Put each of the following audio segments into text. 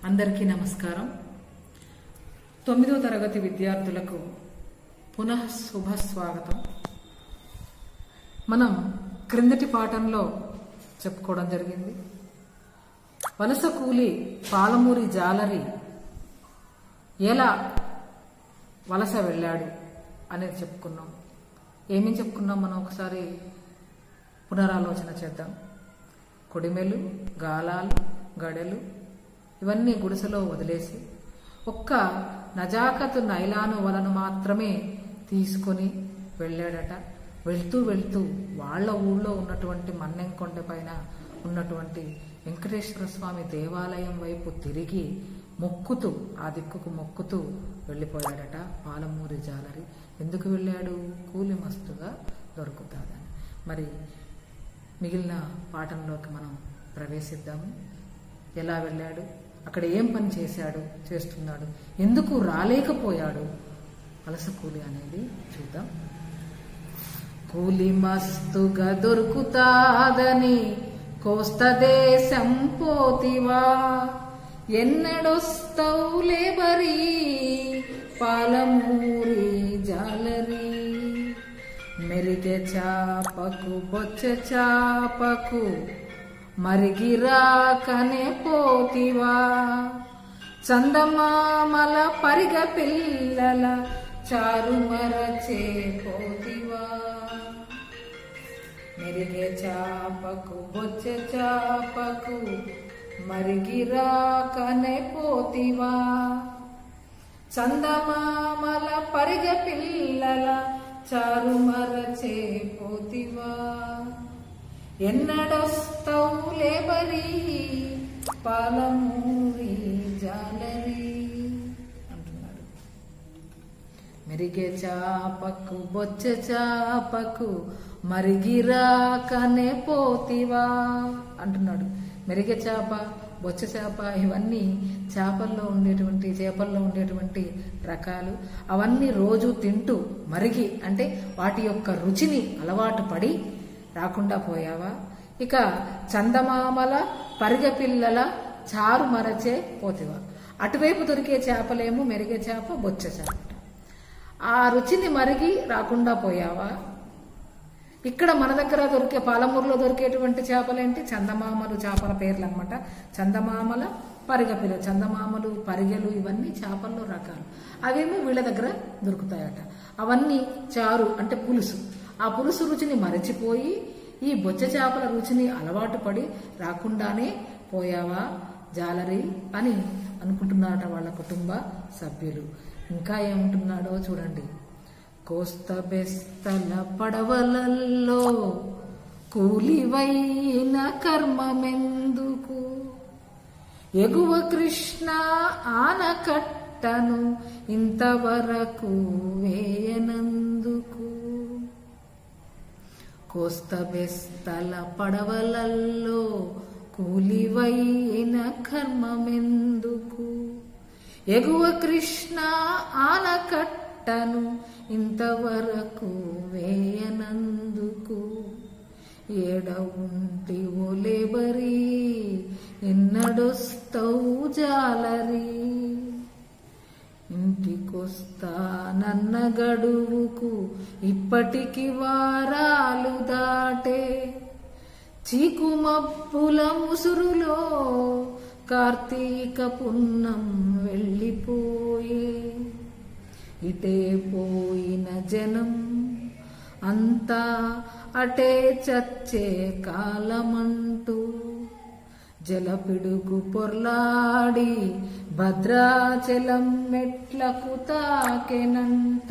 అందరికీ నమస్కారం. 9వ తరగతి విద్యార్థులకు పునః శుభ స్వాగతం. మనం క్రిందటి పాఠంలో చెప్పుకోవడం జరిగింది. వలస కూలి పాలమూరి జాలరి ఎలా వలస వెళ్ళాడు అనేది చెప్పుకున్నాం. ఏమేం చెప్పుకున్నాం మనం ఒకసారి పునరాలోచన చేద్దాం. కొడిమెలు, గాలాలు, గడెలు ఇవన్నీ గుడిసెలో వదిలేసి ఒక్క నజాకతు నైలాను వలను మాత్రమే తీసుకొని వెళ్ళాడట. వెళ్తూ వెళ్తూ వాళ్ళ ఊళ్ళో ఉన్నటువంటి మన్నెంకొండ పైన ఉన్నటువంటి వెంకటేశ్వర స్వామి దేవాలయం వైపు తిరిగి మొక్కుతూ ఆ దిక్కుకు మొక్కుతూ వెళ్ళిపోయాడట పాలమూరి జాలరి. ఎందుకు వెళ్ళాడు? కూలి మస్తుగా దొరుకుతాదని. మరి మిగిలిన పాఠంలోకి మనం ప్రవేశిద్దాము. ఎలా వెళ్ళాడు, అక్కడ ఏం పని చేస్తున్నాడు, ఎందుకు రాలేకపోయాడు వలస కూలి అనేది చూద్దాం. కూలి మస్తుగా దొరుకుతాదని కోస్తదేశం పోతివా, ఎన్నడొస్తవు లేబరీ పాలమూరి జాలరీ. మెరిగే చాపకు బొచ్చ చాపకు మరిగిరాకనే పోతివా, చందమామల పరిగ పిల్లల చారుమరచే పోతివా. మెరిగే చాపకు బొచ్చ చాపకు మరిగిరాకనే పోతివా, చందమామల పరిగ పిల్లల చారుమరచే పోతివా. ఎన్నడొస్తవు లేబరీ పాలమూరి జాలరీ అంటున్నాడు. మెరిగే చాపకు బొచ్చ చాపకు మరిగిరాకనే పోతివా అంటున్నాడు. మెరిగే చేప, బొచ్చ చేప ఇవన్నీ చేపల్లో ఉండేటువంటి రకాలు. అవన్నీ రోజు తింటూ మరిగి అంటే వాటి యొక్క రుచిని అలవాటు పడి రాకుండా పోయావా. ఇక చందమామల పరిగె పిల్లల చారు మరచే పోతివా. అటువైపు దొరికే చేపలేమో మెరిగే చేప, బొచ్చ చేప. ఆ రుచిని మరిగి రాకుండా పోయావా. ఇక్కడ మన దగ్గర దొరికే పాలమూరులో దొరికేటువంటి చేపలేంటి? చందమామలు చేపల పేర్లు అన్నమాట. చందమామల పరిగె పిల్లలు, చందమామలు పరిగెలు ఇవన్నీ చేపల్లో రకాలు. అవేమో వీళ్ళ దగ్గర దొరుకుతాయట. అవన్నీ చారు అంటే పులుసు. ఆ పులుసు రుచిని మరచిపోయి ఈ బొచ్చ చేపల రుచిని అలవాటు పడి రాకుండానే పోయావా జాలరి అని అనుకుంటున్నారట వాళ్ళ కుటుంబ సభ్యులు. ఇంకా ఏమంటున్నాడో చూడండి. కోస్త బెస్తల పడవలల్లో కూలివైన కర్మమెందుకు, ఎగువ కృష్ణ ఆనకట్టను ఇంతవరకు వేయనందుకు. కోస్త బెస్తల పడవలల్లో కూలివైన కర్మమెందుకు, ఎగువ కృష్ణ ఆనకట్టను ఇంతవరకు వేయనందుకు. ఏడ ఉంటివో లేబరీ ఎన్నడొస్తవు జాలరీ, ఇంటికొస్తా నన్న గడువుకు ఇప్పటికి వారాలు దాటే. చీకుమబ్బుల ముసురులో కార్తీక పున్నం వెళ్ళిపోయే. ఇటే పోయిన జనం అంతా అటే చచ్చే కాలమంటూ, జలపిడుగు పొర్లాడి భద్రాచలం మెట్లకు తాకెనంట.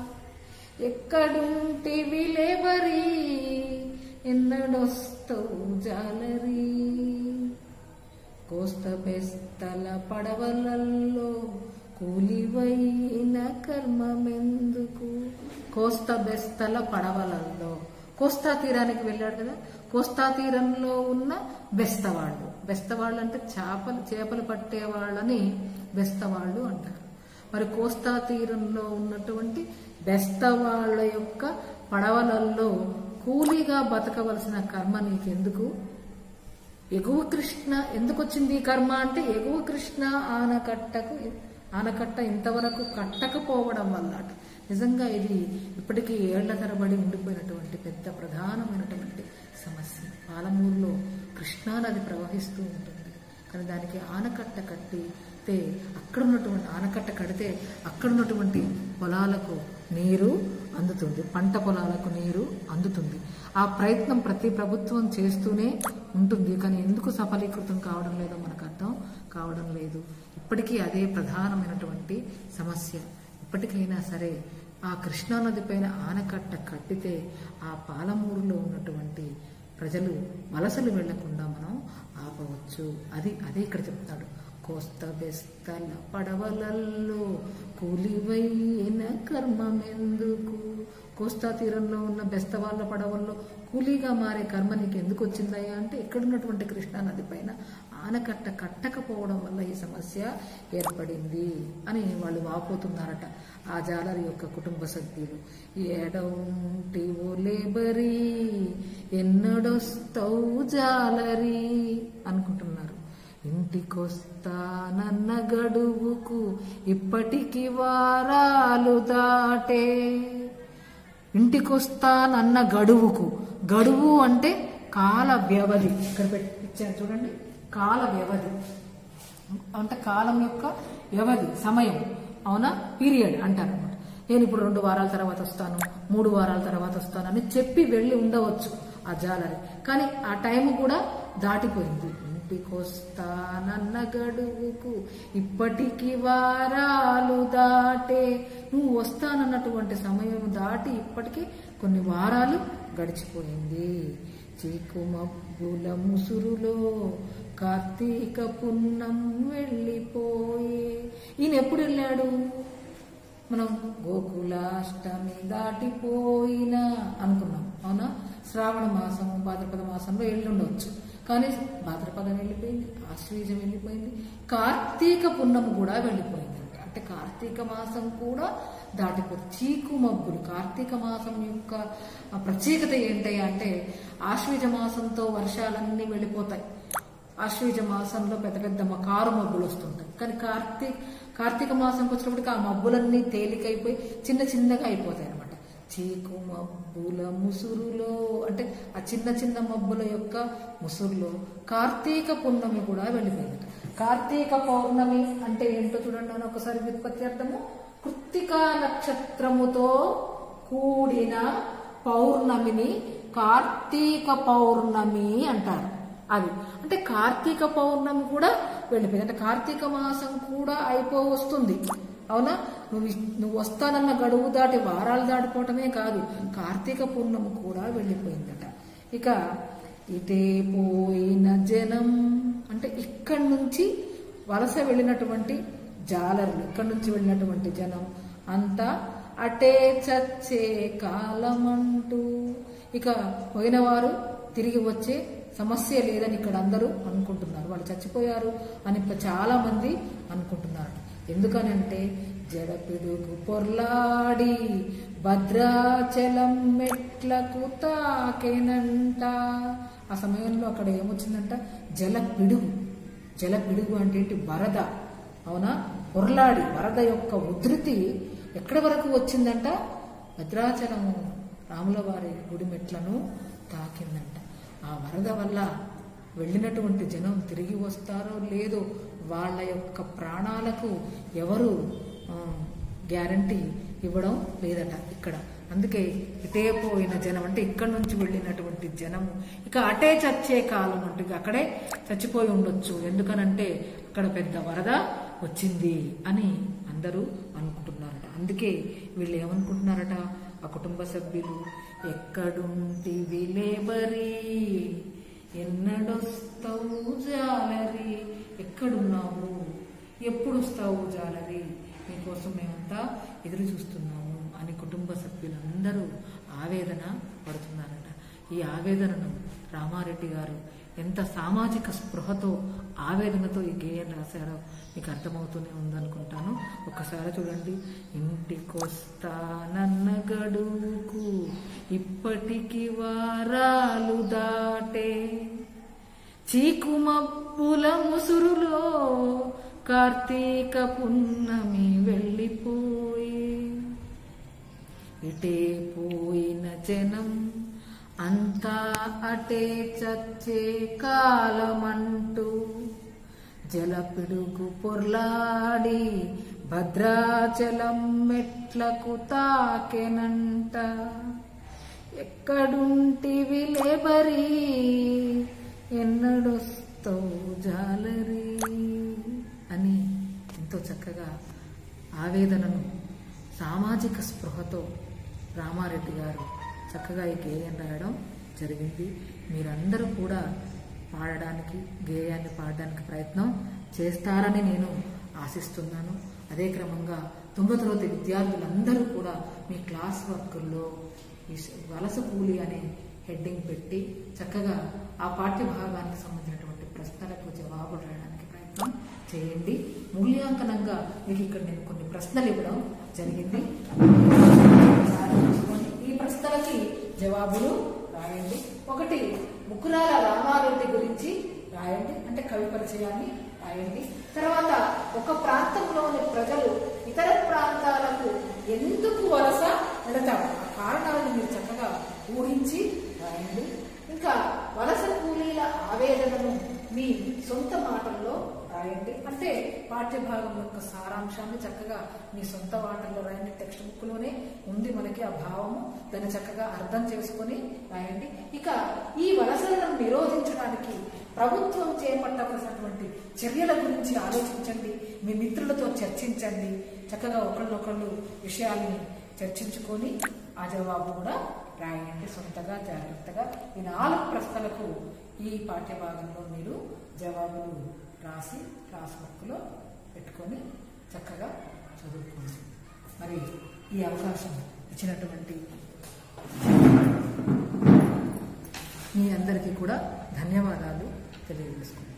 ఎక్కడుంటివి లేబరీ ఎన్నడొస్తవు జాలరీ. కోస్త బెస్తల పడవలల్లో కూలివైన కర్మమెందుకు. కోస్తా బెస్తల పడవలలో, కోస్తా తీరానికి వెళ్ళాడు కదా. కోస్తా తీరంలో ఉన్న బెస్తవాళ్ళు అంటే చేపలు పట్టే వాళ్ళని బెస్తవాళ్ళు అంటారు. మరి కోస్తా తీరంలో ఉన్నటువంటి బెస్తవాళ్ల యొక్క పడవలలో కూలీగా బతకవలసిన కర్మ నీకెందుకు ఎగువ కృష్ణ ఎందుకు వచ్చింది ఈ కర్మ అంటే ఎగువ కృష్ణ ఆనకట్ట ఇంతవరకు కట్టకపోవడం వల్ల. నిజంగా ఇది ఇప్పటికీ ఏళ్ల తరబడి ఉండిపోయినటువంటి పెద్ద ప్రధానమైనటువంటి సమస్య. పాలమూరులో కృష్ణానది ప్రవహిస్తూ ఉంటుంది, కానీ దానికి ఆనకట్ట కట్టితే ఆనకట్ట కడితే అక్కడున్నటువంటి పొలాలకు నీరు అందుతుంది, పంట పొలాలకు నీరు అందుతుంది. ఆ ప్రయత్నం ప్రతి ప్రభుత్వం చేస్తూనే ఉంటుంది, కానీ ఎందుకు సఫలీకృతం కావడం లేదో మనకు అర్థం కావడం లేదు. ఇప్పటికీ అదే ప్రధానమైనటువంటి సమస్య. ఇప్పటికైనా సరే ఆ కృష్ణానది పైన ఆనకట్ట కట్టితే ఆ పాలమూరులో ఉన్నటువంటి ప్రజలు వలసలు వెళ్లకుండా మనం ఆపవచ్చు. అదే ఇక్కడ చెప్తాడు. కోస్త బెస్తల పడవలల్లో కూలివైన కర్మమెందుకు. కోస్తా తీరంలో ఉన్న బెస్త వాళ్ళ పడవల్లో కూలీగా మారే కర్మ నీకు ఎందుకు వచ్చిందయ్యా అంటే ఎక్కడున్నటువంటి కృష్ణానది పైన ఆనకట్ట కట్టకపోవడం వల్ల ఈ సమస్య ఏర్పడింది అని వాళ్ళు వాపోతున్నారట. ఆ జాలరి యొక్క కుటుంబ సభ్యులు. ఏడవుంటి ఓ లేబరీ ఎన్నడొస్తావు జాలరీ అనుకుంటున్నారు. ఇంటికొస్తానన్న గడువుకు ఇప్పటికి వారాలు దాటే. ఇంటికొస్తానన్న గడువుకు, గడువు అంటే కాల వ్యవధి. ఇక్కడ ఇచ్చాను చూడండి, కాల వ్యవధి అంటే కాలం యొక్క వ్యవధి, సమయం. అవునా, పీరియడ్ అంటారు అనమాట. నేను ఇప్పుడు 2 వారాల తర్వాత వస్తాను, 3 వారాల తర్వాత వస్తాను అని చెప్పి వెళ్ళి ఉండవచ్చు ఆ జాలరి, కానీ ఆ టైం కూడా దాటిపోయింది. ఇంటికొస్తానన్న గడువుకు ఇప్పటికి వారాలు దాటే. నువ్వు వస్తానన్నటువంటి సమయం దాటి ఇప్పటికీ కొన్ని వారాలు గడిచిపోయింది. చీకుమబ్బుల ముసురులో కార్తీక పున్నం వెళ్ళిపోయే. ఈయన ఎప్పుడు వెళ్ళాడు? మనం గోకులాష్టమి దాటిపోయినా అనుకున్నాం, అవునా? శ్రావణ మాసం, భాద్రపద మాసంలో వెళ్ళుండవచ్చు, కానీ భాద్రపదం వెళ్ళిపోయింది, ఆశ్వీజం వెళ్ళిపోయింది, కార్తీక పున్నము కూడా వెళ్ళిపోయింది. అంటే కార్తీక మాసం కూడా దాటిపోతుంది. చీకు మబ్బులు. కార్తీక మాసం యొక్క ప్రత్యేకత ఏంటి అంటే ఆశ్వీజ మాసంతో వర్షాలన్నీ వెళ్ళిపోతాయి. ఆశ్వీజ మాసంలో పెద్ద పెద్ద కారు మబ్బులు వస్తుంటాయి, కానీ కార్తీక మాసంకి వచ్చినప్పటికీ ఆ మబ్బులన్నీ తేలికైపోయి చిన్న చిన్నగా అయిపోతాయి అనమాట. చీకు మబ్బుల ముసురులో అంటే ఆ చిన్న చిన్న మబ్బుల యొక్క ముసురులో కార్తీక పున్నమి కూడా వెళ్ళిపోయింది. కార్తీక పౌర్ణమి అంటే ఏంటో చూడండి అని ఒకసారి వ్యుత్పత్తి అర్థము. కృత్తికా నక్షత్రముతో కూడిన పౌర్ణమిని కార్తీక పౌర్ణమి అంటారు. అది అంటే కార్తీక పౌర్ణమి కూడా వెళ్ళిపోయింది. అంటే కార్తీక మాసం కూడా వస్తుంది, అవునా? నువ్వు వస్తానన్న గడువు దాటి వారాలు దాటిపోవటమే కాదు, కార్తీక పూర్ణము కూడా వెళ్ళిపోయిందట. ఇక ఇటే పోయిన జనం అంటే ఇక్కడి నుంచి వలస వెళ్ళినటువంటి జాలరులు, ఇక్కడి నుంచి వెళ్ళినటువంటి జనం అంతా అటే చచ్చే కాలమంటూ. ఇక పోయిన వారు తిరిగి వచ్చే సమస్య లేదని ఇక్కడ అందరూ అనుకుంటున్నారు. వాళ్ళు చచ్చిపోయారు అని చాలా మంది అనుకుంటున్నారు. ఎందుకనంటే జడపిడుగు పొర్లాడి భద్రాచలం మెట్లకు తాకేనంట. ఆ సమయంలో అక్కడ ఏమొచ్చిందంట? జలపిడుగు అంటే ఏంటి? వరద. అవునా? పొర్లాడి వరద యొక్క ఉధృతి ఎక్కడి వరకు వచ్చిందంట? భద్రాచలము రాములవారి గుడి మెట్లను తాకిందంట. ఆ వరద వల్ల వెళ్ళినటువంటి జనం తిరిగి వస్తారో లేదో, వాళ్ళ యొక్క ప్రాణాలకు ఎవరు గ్యారంటీ ఇవ్వడం లేదట ఇక్కడ. అందుకే ఇటే పోయిన జనం అంటే ఇక్కడి నుంచి వెళ్ళినటువంటి జనము ఇక అటే చచ్చే కాలం అంటే అక్కడే చచ్చిపోయి ఉండొచ్చు. ఎందుకనంటే అక్కడ పెద్ద వరద వచ్చింది అని అందరూ అనుకుంటున్నారట. అందుకే వీళ్ళు ఏమనుకుంటున్నారట ఆ కుటుంబ సభ్యులు, ఎక్కడుంటివి లేబరీ ఎన్నడొస్తావు జాలరీ. ఎక్కడున్నావు? ఎప్పుడు వస్తావు జాలరీ? నీకోసం మేమంతా ఎదురు చూస్తున్నాము అని కుటుంబ సభ్యులందరూ ఆవేదన పడుతున్నారట. ఈ ఆవేదనను రామారెడ్డి గారు ఎంత సామాజిక స్పృహతో ఆవేదనతో ఈ గేయం రాశారో మీకు అర్థమవుతూనే ఉందనుకుంటాను. ఒక్కసారి చూడండి. ఇంటికొస్తానన్న గడువుకు ఇప్పటికి వారాలు దాటే. చీకుమబ్బుల ముసురులో కార్తీక పున్నమి వెళ్ళిపోయి ఇటే పోయిన జనం అంతా అటే చచ్చే కాలమంటూ జలపిడుగు పొర్లాడి భద్రాచలం మెట్లకు తాకెనంట. ఎక్కడుంటివి లేబరీ ఎన్నడొస్తో జాలరీ అని ఎంతో చక్కగా ఆవేదనను సామాజిక స్పృహతో రామారెడ్డి గారు చక్కగా ఈ గేయం రాయడం జరిగింది. మీరందరూ కూడా పాడడానికి, గేయాన్ని పాడడానికి ప్రయత్నం చేస్తారని నేను ఆశిస్తున్నాను. అదే క్రమంగా 9వ తరగతి విద్యార్థులందరూ కూడా మీ క్లాస్ వర్కుల్లో వలస కూలి అనే హెడ్డింగ్ పెట్టి చక్కగా ఆ పాఠ్య భాగానికి సంబంధించినటువంటి ప్రశ్నలకు జవాబులు రాయడానికి ప్రయత్నం చేయండి. మూల్యాంకనంగా మీకు ఇక్కడ నేను కొన్ని ప్రశ్నలు ఇవ్వడం జరిగింది. ఈ ప్రశ్నలకి జవాబులు రాయండి. ఒకటి, ముకురాల రామారెడ్డి గురించి రాయండి, అంటే కవి పరిచయాన్ని రాయండి. తర్వాత ఒక ప్రాంతంలోని ప్రజలు ఇతర ప్రాంతాలకు ఎందుకు వలస వెళతారు, ఆ కారణాలను మీరు చక్కగా ఊహించి రాయండి. ఇంకా వలస కూలీల ఆవేదనను మీ సొంత మాటల్లో రాయండి, అంటే పాఠ్యభాగం యొక్క సారాంశాన్ని చక్కగా మీ సొంత మాటల్లో రాయండి. టెక్స్ట్ బుక్ లోనే ఉంది మనకి ఆ భావము, దాన్ని చక్కగా అర్థం చేసుకొని రాయండి. ఇక ఈ వలసలను నిరోధించడానికి ప్రభుత్వం చేపట్టవలసినటువంటి చర్యల గురించి ఆలోచించండి, మీ మిత్రులతో చర్చించండి. చక్కగా ఒకళ్ళొకళ్ళు విషయాల్ని చర్చించుకొని ఆ జవాబు కూడా రాయండి సొంతగా జాగ్రత్తగా. ఈ 4 ప్రశ్నలకు ఈ పాఠ్యభాగంలో మీరు జవాబులు రాసి క్లాస్ బుక్లో పెట్టుకొని చక్కగా చదువుకోండి. మరి ఈ అవకాశం ఇచ్చినటువంటి మీ అందరికీ కూడా ధన్యవాదాలు తెలియజేసుకుంటాను.